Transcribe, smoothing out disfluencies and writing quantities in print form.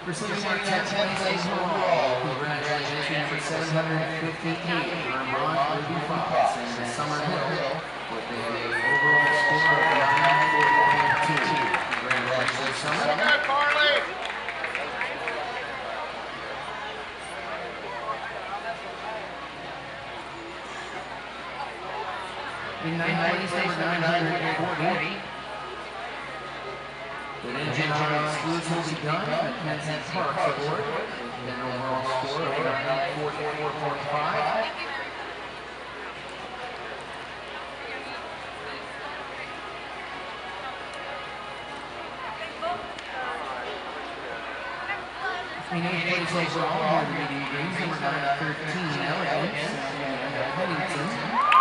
Receiving our 10th place overall, congratulations number 758, Vermont Ruby Fox, and Summer Hill with an overall score of 940.2. Congratulations, Summer. Good, Carly! In 9th place, number 940. With engine exclusively done, Mackenzie Parks aboard, with an overall score of 944.5. In 8th place overall, here the meeting brings number 913, Elegance, and Pennington.